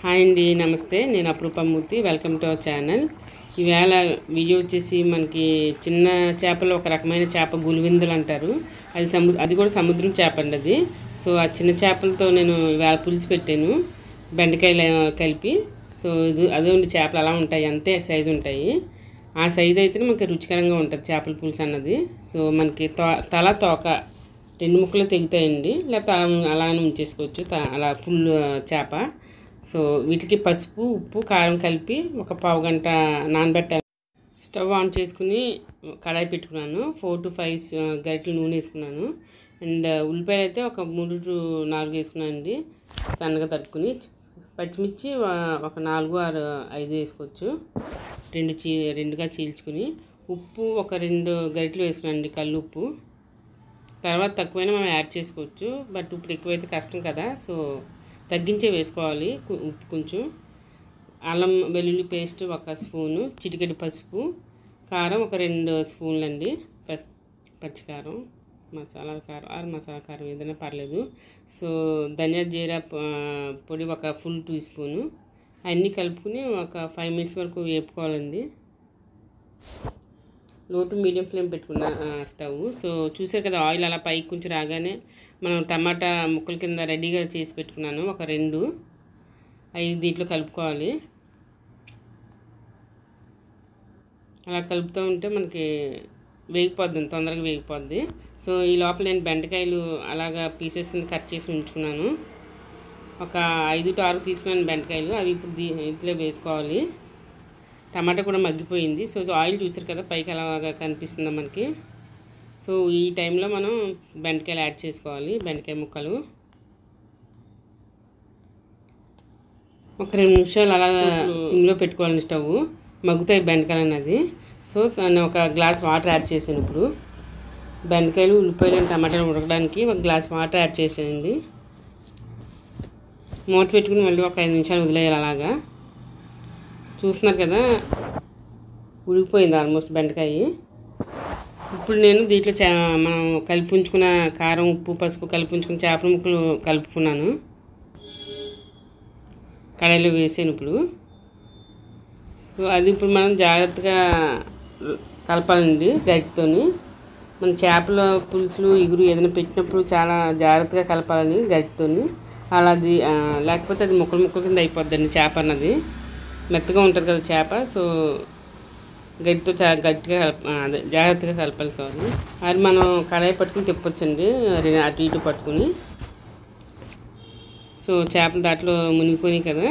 Hi అండి, నమస్తే. నేను Apurupamurthy. Welcome to our channel. ఈవేళ వీడియో వచ్చేసి మనకి చిన్న చేపలు ఒక రకమైన చేప గులివిందులు అంటారు. అది కూడా సముద్రం చేప అండి అది. సో ఆ చిన్న చేపలతో నేను ఈవేళ పులుసు పెట్టాను, బెండకాయలు కలిపి. సో అదే చేపలు అలా ఉంటాయి, అంతే సైజు ఉంటాయి. ఆ సైజు అయితే మనకి రుచికరంగా ఉంటుంది చేపల పులుసు అన్నది. సో మనకి తల తోక రెండు ముక్కలు తెగుతాయండి, లేకపోతే అలానే ఉంచేసుకోవచ్చు. అలా ఫుల్ చేప. సో వీటికి పసుపు, ఉప్పు, కారం కలిపి ఒక పావు గంట నానబెట్టాలి. స్టవ్ ఆన్ చేసుకుని కడాయి పెట్టుకున్నాను. 4 to 5 గరిటెలు నూనె వేసుకున్నాను. అండ్ ఉల్లిపాయలు అయితే ఒక 3 to 4 వేసుకున్నాను అండి, సన్నగా తరుక్కుని. పచ్చిమిర్చి ఒక 4 or 5 వేసుకోవచ్చు, రెండుగా చీల్చుకుని. ఉప్పు ఒక 2 గరిటెలు వేసుకున్నాను అండి, కల్లు ఉప్పు. తర్వాత తక్కువైనా మనం యాడ్ చేసుకోవచ్చు, బట్ ఇప్పుడు ఎక్కువైతే కష్టం కదా, సో తగ్గించే వేసుకోవాలి. ఉప్పు కొంచెం, అల్లం వెల్లుల్లి పేస్ట్ ఒక స్పూను, చిటికెడు పసుపు, కారం ఒక 2 స్పూన్లు అండి, పచ్చికారం, మసాలా కారం ఏదైనా పర్లేదు. సో ధనియా జీరా పొడి ఒక ఫుల్ 2 స్పూను. అన్నీ కలుపుకుని ఒక 5 minutes వరకు వేపుకోవాలండి. లో టు మీడియం ఫ్లేమ్ పెట్టుకున్న స్టవ్. సో చూసారు కదా, ఆయిల్ అలా పైకి కొంచెం రాగానే మనం టమాటా ముక్కల కింద రెడీగా చేసి పెట్టుకున్నాను ఒక 2, అవి దీంట్లో కలుపుకోవాలి. అలా కలుపుతూ ఉంటే మనకి వేగిపోద్ది, తొందరగా వేగిపోద్ది. సో ఈ లోపల నేను బెండకాయలు అలాగా పీసెస్ కింద కట్ చేసి ఉంచుకున్నాను. ఒక 5 to 6 తీసుకున్నాను బెండకాయలు, అవి ఇప్పుడు ఇంట్లో వేసుకోవాలి. టమాటా కూడా మగ్గిపోయింది. సో ఆయిల్ చూసారు కదా పైకి అలాగా కనిపిస్తుందా మనకి. సో ఈ టైంలో మనం బెండకాయలు యాడ్ చేసుకోవాలి. బెండకాయ ముక్కలు ఒక 2 నిమిషాలు అలా సిమ్లో పెట్టుకోవాలండి స్టవ్, మగ్గుతాయి బెండకాయలు అన్నది. సో నేను ఒక గ్లాస్ వాటర్ యాడ్ చేశాను. ఇప్పుడు బెండకాయలు, ఉల్లిపాయలు, టమాటాలు ఉడకడానికి ఒక గ్లాస్ వాటర్ యాడ్ చేశానండి. మూత పెట్టుకుని మళ్ళీ ఒక 5 నిమిషాలు వదిలేయాలి. అలాగా చూస్తున్నారు కదా, ఉడికిపోయింది ఆల్మోస్ట్ బెండకాయ. ఇప్పుడు నేను దీంట్లో మనం కలిపి ఉంచుకున్న కారం, ఉప్పు, పసుపు కలిపి ఉంచుకున్న చేపల ముక్కలు కలుపుకున్నాను, కడాయిలో వేసాను ఇప్పుడు. సో అది ఇప్పుడు మనం జాగ్రత్తగా కలపాలండి గరిటెతోని. మన చేపల పులుసులు, ఇగురు ఏదైనా పెట్టినప్పుడు చాలా జాగ్రత్తగా కలపాలని గరిటెతోని. అలాది లేకపోతే అది ముక్కల కింద అయిపోద్దండి చేప అన్నది. మెత్తగా ఉంటుంది కదా చేప. సో గట్టితో గట్టిగా జాగ్రత్తగా కలపాలి. సారీ, అది మనం కడాయి పట్టుకుని తిప్పొచ్చండి, అటు ఇటు పట్టుకుని. సో చేపలు దాంట్లో మునిగిపోయినాయి కదా,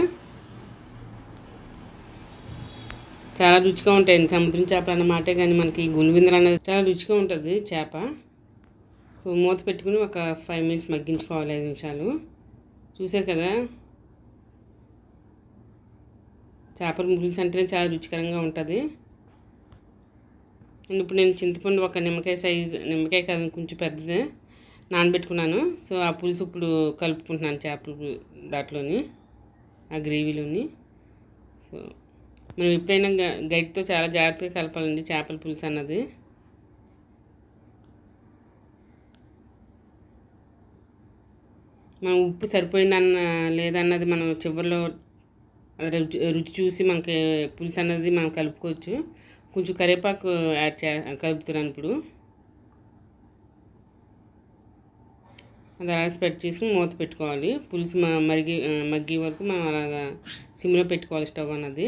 చాలా రుచిగా ఉంటాయండి సముద్రం చేపలు అన్నమాట. కానీ మనకి గులివిందులు అన్నది చాలా రుచిగా ఉంటుంది చేప. సో మూత పెట్టుకుని ఒక 5 minutes మగ్గించుకోవాలి, 5 నిమిషాలు. చూసారు కదా, చేపల పులుసు అంటేనే చాలా రుచికరంగా ఉంటుంది. అండ్ ఇప్పుడు నేను చింతపండు ఒక నిమ్మకాయ కాదు కొంచెం పెద్దది నానబెట్టుకున్నాను. సో ఆ పులుసు ఇప్పుడు కలుపుకుంటున్నాను చేపల దాంట్లోని, ఆ గ్రేవీలోని. సో మనం ఎప్పుడైనా గరిటెతో చాలా జాగ్రత్తగా కలపాలండి చేపల పులుసు అన్నది. మనం ఉప్పు సరిపోయిందన్న లేదన్నది మనం చివరిలో రుచి చూసి మనకి పులుసు అన్నది మనం కలుపుకోవచ్చు. కొంచెం కరివేపాకు కలుపుతున్నాను ఇప్పుడు. అది అలా స్ప్రెడ్ చేసి మూత పెట్టుకోవాలి. పులుసు మగ్గే వరకు మనం అలాగా సిమ్లో పెట్టుకోవాలి స్టవ్ అన్నది.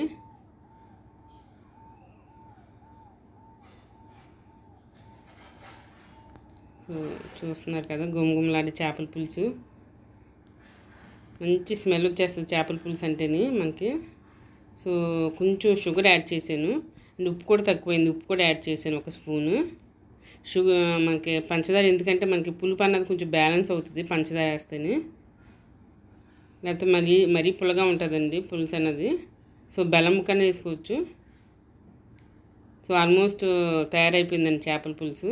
సో చూస్తున్నారు కదా, గుమగుమలాడే చేపల పులుసు. మంచి స్మెల్ వచ్చేస్తుంది చేపల పులుసు అంటేనే మనకి. సో కొంచెం షుగర్ యాడ్ చేశాను, అండ్ ఉప్పు కూడా తక్కువైంది, ఉప్పు కూడా యాడ్ చేశాను 1 స్పూను. మనకి పంచదార ఎందుకంటే మనకి పులుపు అన్నది కొంచెం బ్యాలెన్స్ అవుతుంది పంచదార వేస్తేనే, లేకపోతే మరీ పుల్లగా ఉంటుందండి పులుసు అన్నది. సో బెల్లం ముక్కనే వేసుకోవచ్చు. సో ఆల్మోస్ట్ తయారైపోయిందండి చేపల పులుసు.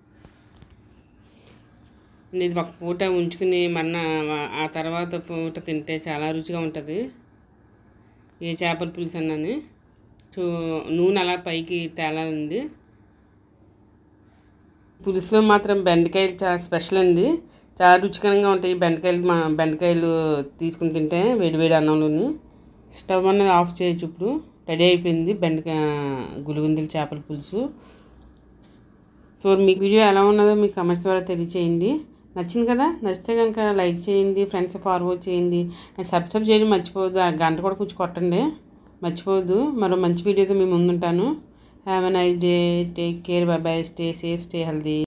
ఇది ఒక పూట ఉంచుకుని ఆ తర్వాత పూట తింటే చాలా రుచిగా ఉంటుంది ఏ చేపల పులుసు అన్నని. సో నూనె అలా పైకి తేలాలండి. పులుసులో మాత్రం బెండకాయలు చాలా స్పెషల్ అండి, చాలా రుచికరంగా ఉంటాయి బెండకాయలు. బెండకాయలు తీసుకుని తింటే వేడివేడి అన్నంలోని స్టవ్ అన్నది ఆఫ్ చేయొచ్చు. ఇప్పుడు రెడీ అయిపోయింది గులివిందుల చేపల పులుసు. సో మీకు వీడియో ఎలా ఉన్నదో మీకు కమెంట్స్ ద్వారా తెలియచేయండి. నచ్చింది కదా? నచ్చితే కనుక లైక్ చేయండి, ఫ్రెండ్స్ ఫార్వర్డ్ చేయండి, అండ్ సబ్స్క్రైబ్ చేయడం మర్చిపోవద్దు. ఆ గంట కూడా కూర్చు కొట్టండి, మర్చిపోవద్దు. మరో మంచి వీడియోతో మేము ముందుంటాను. Have a nice day, take care, bye bye, stay safe, stay healthy.